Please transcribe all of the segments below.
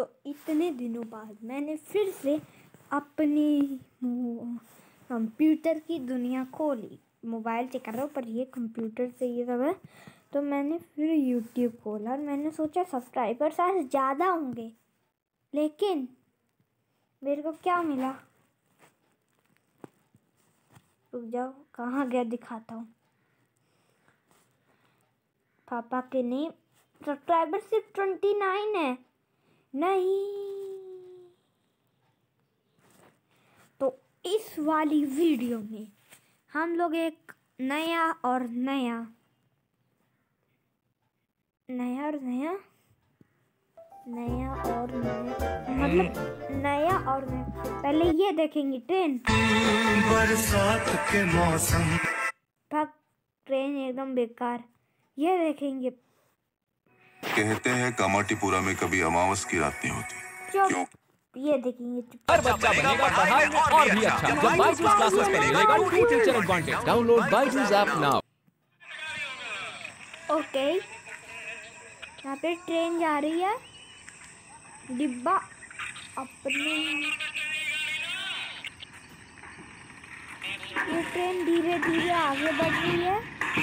तो इतने दिनों बाद मैंने फिर से अपनी कंप्यूटर की दुनिया खोली। मोबाइल से कर रहा हूँ पर ये कंप्यूटर से ये सब है। तो मैंने फिर यूट्यूब खोला और मैंने सोचा सब्सक्राइबर्स आज ज़्यादा होंगे, लेकिन मेरे को क्या मिला? रुक जाओ, कहाँ गया दिखाता हूँ। पापा के नेम सब्सक्राइबर सिर्फ 29 है। नहीं, तो इस वाली वीडियो में हम लोग एक नया और नया पहले ये देखेंगे ट्रेन। बरसात के मौसम ट्रेन एकदम बेकार। ये देखेंगे। कहते हैं कामाटीपुरा में कभी अमावस की रात नहीं होती। क्यों? ये देखेंगे। हर बच्चा बनेगा पढ़ाई में और भी अच्छा जब बायजूस क्लासेस में मिलेगा true teacher advantage. Download Byju's app now. Okay, यहाँ पे ट्रेन जा रही है। डिब्बा अपने, ये ट्रेन धीरे धीरे आगे बढ़ रही है।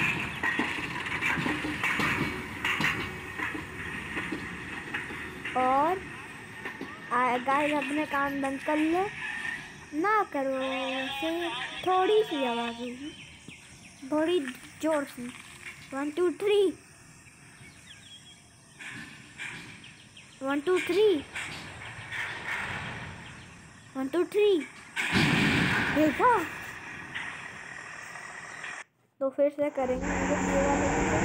और गाइस अपने कान बंद कर लो, ना करो ऐसे। थोड़ी सी आवाज होगी, थोड़ी जोर से। 1 2 3 1 2 3 1 2 3 देखा? तो फिर से करेंगे।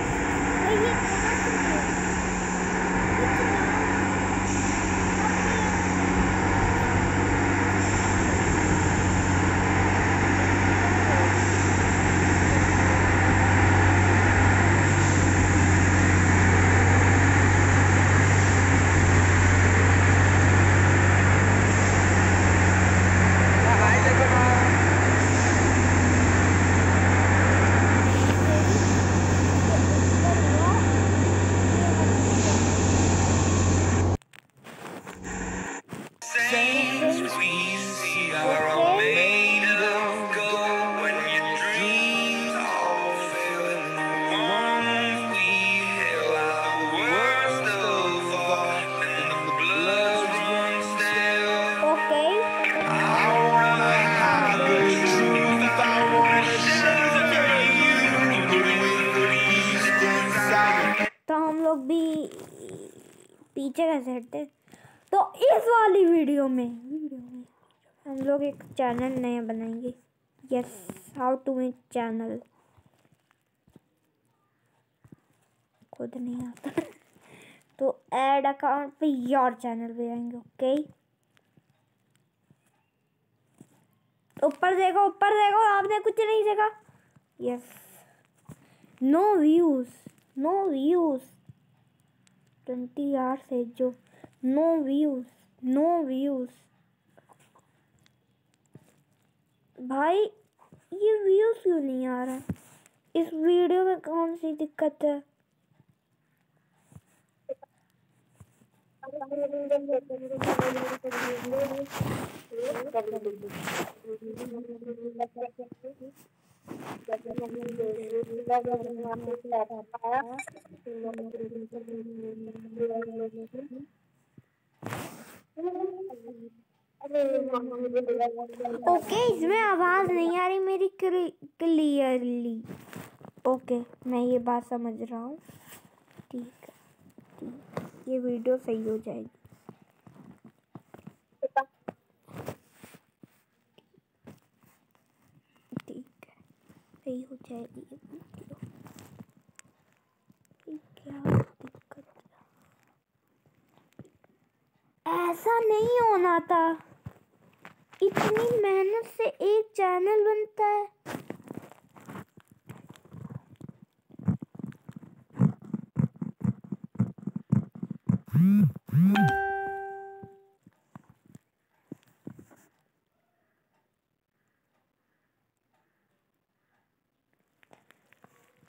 भी पीछे कैसे हटते। तो इस वाली वीडियो में हम लोग एक चैनल नया बनाएंगे। Yes, how to make channel खुद नहीं आता। तो ऐड अकाउंट पे योर चैनल पे आएंगे। ओके, ऊपर देखो, ऊपर देखो, आपने कुछ नहीं देखा। Yes, no views, no views 20 hours है जो नो व्यूज, नो व्यूज। भाई ये व्यूज क्यों नहीं आ रहा? इस वीडियो में कौन सी दिक्कत है? ओके, इसमें आवाज नहीं आ रही मेरी क्लियरली। ओके, मैं ये बात समझ रहा हूँ। ठीक है, ठीक, ये वीडियो सही हो जाएगी। ठीक है, सही हो जाएगी ये वीडियो। क्या दिक्कत? ऐसा नहीं होना था। इतनी मेहनत से एक चैनल बनता है।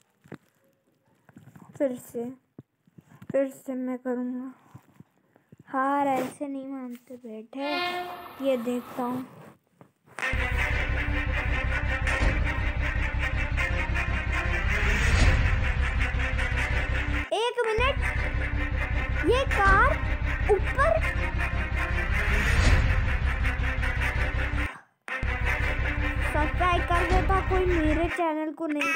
फिर से मैं करूँगा। हार ऐसे नहीं मानते बेटे। ये देखता हूँ। एक मिनट, ये कार ऊपर सब्सक्राइब कर देता कोई मेरे चैनल को नहीं।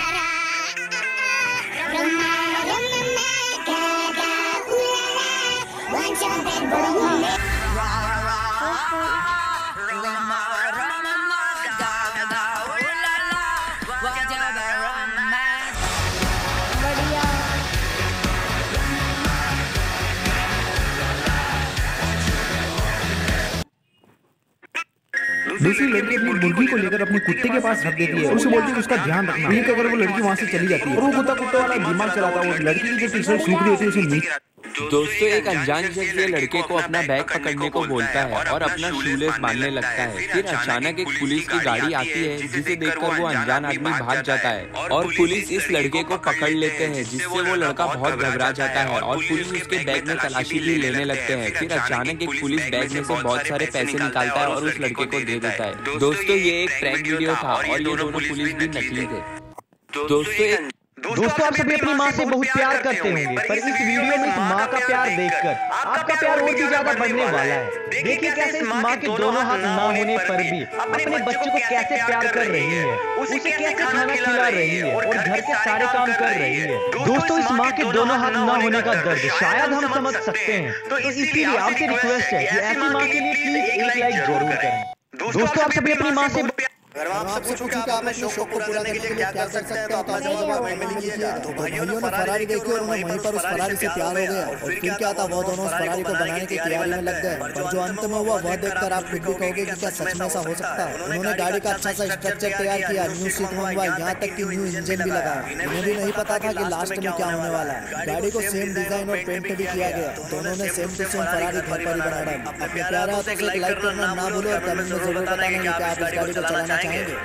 दूसरी लड़की अपनी मुर्गी को लेकर अपने कुत्ते के पास रख देती है और उसे बोलती है उसका ध्यान रखना। लेकिन अगर वो लड़की वहाँ से चली जाती है और वो कुत्ते वाला दिमाग चलाता है, वो लड़की की जो टी शर्ट सूख रही होती है उसे नीचे। दोस्तों, एक अनजान शख्स ये लड़के को अपना बैग पकड़ने को बोलता है और अपना शूलेस बांधने लगता है। फिर अचानक एक पुलिस की गाड़ी आती है जिसे देखकर वो अनजान आदमी भाग जाता है और पुलिस इस लड़के को पकड़ लेते हैं, जिससे वो लड़का बहुत घबरा जाता है और पुलिस उसके बैग में तलाशी भी लेने लगते हैं। फिर अचानक एक पुलिस बैग में से बहुत सारे पैसे निकालता है और उस लड़के को दे देता है। दोस्तों, ये एक प्रैंक वीडियो था और ये दोनों पुलिस भी नकली थे। दोस्तों, आप सभी अपनी माँ से बहुत प्यार करते होंगे, पर इस वीडियो में इस माँ का प्यार देखकर आपका प्यार और भी ज्यादा बढ़ने वाला है। देखिए कैसे इस माँ के दोनों हाथ ना होने पर भी अपने बच्चे को कैसे प्यार कर रही है, उसे कैसे खाना खिला रही है और घर के सारे काम कर रही है। दोस्तों, इस माँ के दोनों हाथ ना होने का दर्द शायद हम समझ सकते हैं, तो इसीलिए आपसे रिक्वेस्ट है कि ऐसी माँ के लिए प्लीज एक लाइक जरूर करें। दोस्तों, आप सभी अपनी माँ से अगर आप सबसे पूछूं कि आप अपने शौक को पूरा करने के लिए क्या कर सकते हैं तो आप अपने जवाब कमेंट में कीजिएगा। तो भाइयों ने फरारी देखी और उन्हें वहीं पर उस फरारी से प्यार हो गया और फिर क्या था, वो दोनों उस फरारी को बनाने की तैयारी में लग गए। पर जो अंत में हुआ वह देखकर आप खुद भी कहोगे कि क्या सच में ऐसा हो सकता है। उन्होंने गाड़ी का अच्छा सा स्ट्रक्चर तैयार किया, न्यू सीट मंगवाई, यहाँ तक कि न्यू इंजन भी लगाया। उन्हें भी नहीं पता था कि लास्ट में क्या होने वाला है। गाड़ी को सेम डिजाइन और पेंट भी किया गया। दोनों ने सेम टू सेम फरारी घर पर ही बना डाली। अपने प्यारे हाथों से लाइक करना ना भूलो और कमेंट में जरूर बताना कि आप इस गाड़ी को चलाना चाहेंगे।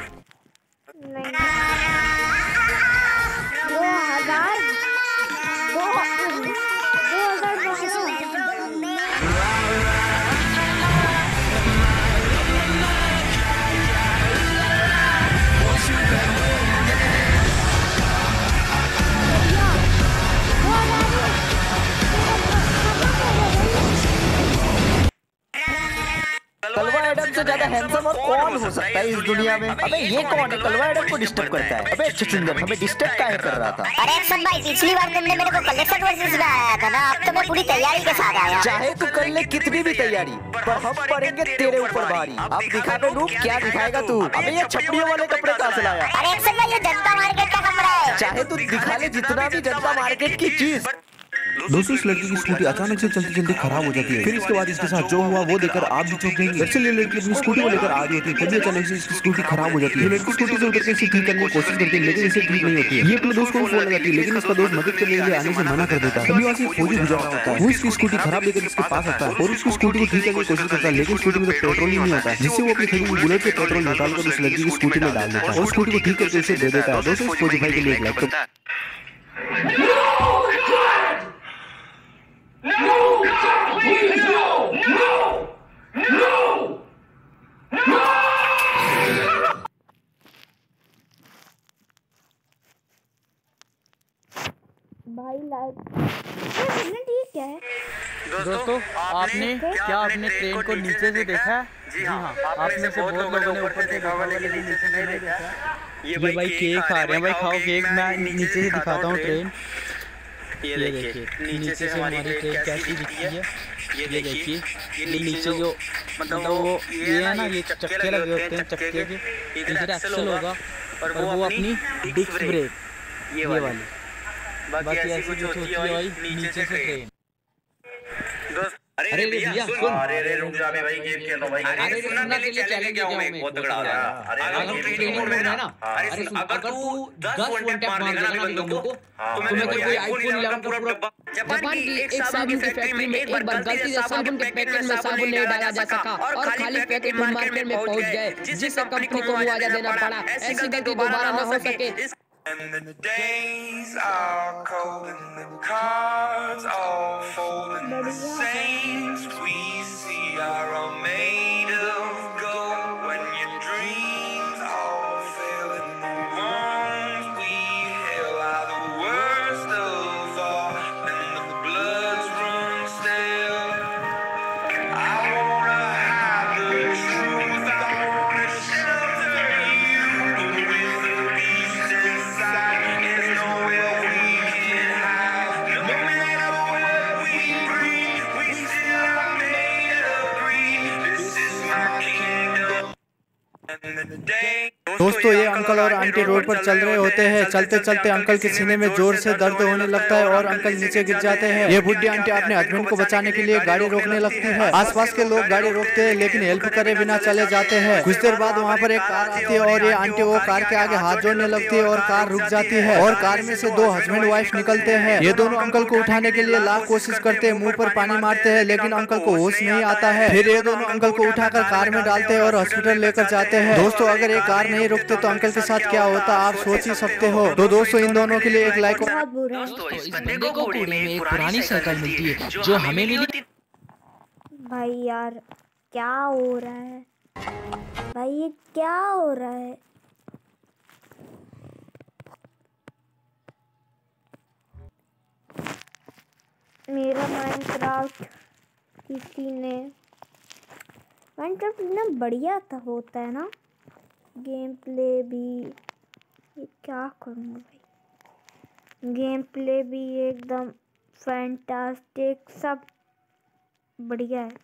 2000 से ज्यादा हैंडसम और कौन हो सकता है इस दुनिया में? अबे ये कौन है कलवा एडम को डिस्टर्ब करता है? अबे छुचुंदर, हमें डिस्टर्ब काहे कर रहा था? अरे एक्शन भाई, पिछली बार तुमने मेरे को कलेक्शन वर्सेस में आया था ना, अब तो मैं पूरी तैयारी के साथ आया। चाहे तू कर ले कितनी भी तैयारी, पर हम पड़ेंगे तेरे ऊपर भारी। अब दिखा दे रूप, क्या दिखाएगा तू? अबे ये छपड़ियों वाले कपड़े कहाँ से लाया? अरे एक्शन भाई, ये जनता मार्केट का कपड़ा है। चाहे तू दिखा ले जितना भी जनता मार्केट की चीज। दोस्तों, इस लड़की की स्कूटी अचानक से चलती चलती खराब हो जाती है। फिर इसके बाद इसके साथ जो हुआ वो देखकर आप भी चौंक जाएंगे। दरअसल ये लड़की अपनी स्कूटी को लेकर आ रही होती है, तभी अचानक से इसकी स्कूटी खराब हो जाती है। ये लड़की स्कूटी से उतर के इसे ठीक करने की कोशिश करती है, लेकिन इसे ठीक नहीं होती है। ये अपने दोस्त को फोन लगाती है, लेकिन इसका दोस्त मदद करने के लिए आने से मना कर देता है। तभी वहाँ से फौजी गुजर रहा होता है, वो इसकी स्कूटी खराब लेकर इसके पास आता है और उसकी स्कूटी को ठीक करने की कोशिश करता है, लेकिन स्कूटी में तो पेट्रोल ही नहीं आता है, जिससे वो अपनी खरीदी हुई बुलेट से पेट्रोल निकालकर उस लड़की की स्कूटी में डाल देता है और स्कूटी को ठीक करके उसे दे देता है। दोस्तों, इस फौजी भाई के लिए एक लाइक भाई लाइक ठीक है। दोस्तों, आपने ट्रेन को नीचे से देखा है? जी हाँ, आप में से बहुत लोगों ने ऊपर से देखा होगा, लेकिन नीचे से नहीं देखा। ये भाई केक खा रहे हैं। भाई खाओ केक, मैं नीचे से दिखाता हूँ ट्रेन। ये देखिए नीचे से हमारी ट्रेन कैसी दिखती है। ये देखिए, ये नीचे जो मतलब वो ये है ना, ये चक्के लगे होते हैं, चक्के के इधर एक्सल होगा और वो अपनी डिस्क ब्रेक ये वाली। बाकी ऐसी कुछ होती है भाई नीचे से ट्रेन। अरे भैया सुन, अरे रुक जा भाई, गेम खेल रहा भाई। अरे सुनने के लिए चैलेंज दिया हूं मैं, बहुत तगड़ा आ रहा है। अरे ट्रेनिंग मोड में है ना। अरे सुन, अगर तू 10 वन टैप मारेगा ना बंदों को, तो मैं तेरे को आईफोन 11 पूरा जापान की एक साबुन की फैक्ट्री में एक बार गलती से साबुन के पैकेट में साबुन नहीं डाला जा सका और खाली पैकेट मार्केट में पहुंच गए, जिससे कंपनी को मुआवजा देना पड़ा। ऐसी गलती दोबारा न हो सके And the days are cold and the cards all fold and the saints we see are all made of gold. When your dreams all fail and the ones we hail are the worst of all, and the bloods run stale. I wanna hide the truth, I wanna shelter you, but with the beast inside, there's nowhere we can hide. No matter what we breathe, we still are made of greed. This is my kingdom, and the day. दोस्तों, ये uncle और aunty road पर चल रहे होते हैं। चलते चलते अंकल के सीने में जोर से दर्द होने लगता है और अंकल नीचे गिर जाते हैं। ये बुढ़ी आंटी अपने हस्बैंड को बचाने के लिए गाड़ी रोकने लगती है। आसपास के लोग गाड़ी रोकते हैं लेकिन हेल्प करे बिना चले जाते हैं। कुछ देर बाद वहाँ पर एक कार आती है और ये आंटी वो कार के आगे हाथ जोड़ने लगती है और कार रुक जाती है और कार में से दो हस्बैंड वाइफ निकलते हैं। ये दोनों अंकल को उठाने के लिए लाख कोशिश करते हैं, मुँह पर पानी मारते हैं लेकिन अंकल को होश नहीं आता है। फिर ये दोनों अंकल को उठाकर कार में डालते हैं और हॉस्पिटल लेकर जाते हैं। दोस्तों, अगर ये कार नहीं रुकते तो अंकल के साथ क्या होता आप सोच ही सकते हो। तो दोस्तों, इन दोनों के लिए एक लाइक। दोस्तों, इस बंदे को कूड़े में एक पुरानी साइकिल मिलती है जो हमें मिली थी। भाई यार, क्या हो रहा है भाई, ये क्या हो रहा है। मेरा माइनक्राफ्ट किसी ने माइनक्राफ्ट इतना बढ़िया था होता है ना, गेम प्ले भी। ये क्या करूँगा भाई, गेम प्ले भी एकदम फैंटास्टिक, सब बढ़िया है।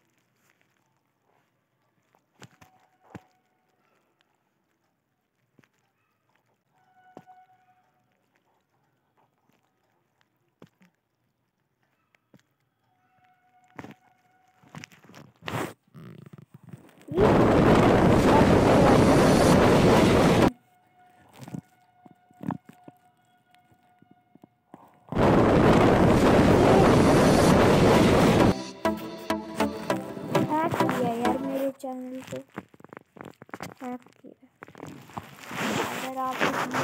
चैनल को हैक किया। अगर आप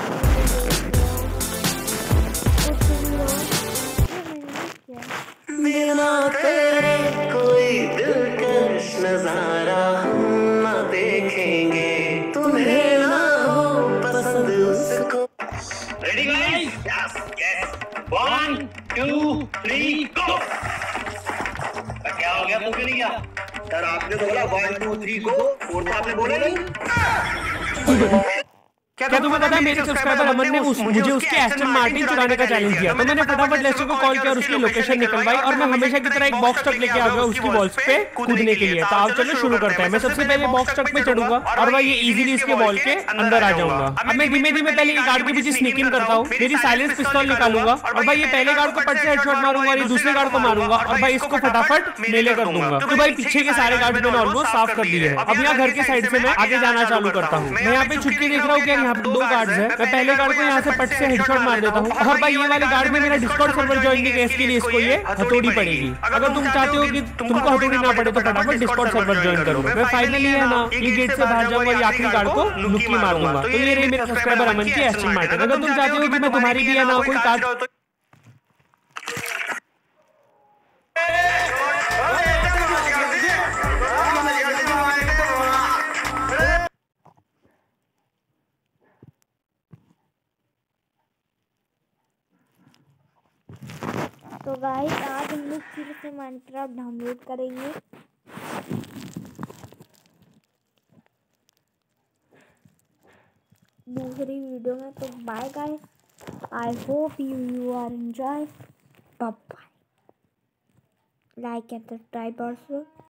बिना तेरे कोई दिलकश नजारा हम न देखेंगे, तुम्हें ना हो पसंद उसको। Ready guys? Yes yes. 1 2 3 go. क्या हो गया, तो क्यों नहीं गया? सर आपने बोला 1 2 3 गो, और तो आपने बोला नहीं। क्या तुम्हें पता है मेरे सब्सक्राइबर अमन ने मुझे उसके एस्टन मार्टिन चुराने का चैलेंज दिया, तो मैंने फटाफट लेस्टर को कॉल किया और उसकी लोकेशन निकलवाई और मैं हमेशा की तरह एक बॉक्स ट्रक लेके आ गया उसकी वॉल्स पे कूदने के लिए। तो आप चलो शुरू करते हैं। मैं सबसे पहले बॉक्स ट्रक पे चढ़ूंगा और मैं ये इजीली इसके वॉल के अंदर आ जाऊंगा। अब मैं धीमे धीमे पहले एक गार्ड के पीछे स्नीकिंग करता हूँ, मेरी साइलेंस पिस्तौल निकालूंगा और भाई ये पहले गार्ड को पट से हेडशॉट मारूंगा और ये दूसरे गार्ड को मारूंगा और भाई इसको फटाफट मेले कर दूंगा। तो भाई पीछे के सारे गार्ड मैंने ऑलमोस्ट साफ कर दिए हैं। अब यहाँ घर के साइड से मैं आगे जाना चालू करता हूँ। मैं यहाँ पे छुट्टी देख रहा हूँ कि यहाँ पे 2 गार्ड्स है। मैं पहले गार्ड को यहाँ से पट से हेडशॉट मार देता हूँ और भाई ये वाले गार्ड में मेरा डिस्कॉर्ड सर्वर ज्वाइन नहीं किया, इसके लिए इसको ये हथौड़ी पड़ेगी। अगर तुम चाहते हो कि तुमको हथौड़ी ना पड़े तो फटाफट डिस्कॉर्ड सर्वर ज्वाइन करो। मैं फाइनली है ना ये गेट से बाहर जाऊंगा और आखिरी गार्ड को नुक्की मार दूंगा। तो ये रही मेरे सब्सक्राइबर अमन की एस्टन मार्टिन। अगर तुम चाहते हो कि मैं तुम्हारी भी है ना कोई कार्ड तो गाइस आज हम लोग फिर से माइनक्राफ्ट डाउनलोड करेंगे। दूसरी वीडियो में। तो bye guys, I hope you are enjoy. Bye bye. Like and subscribe also.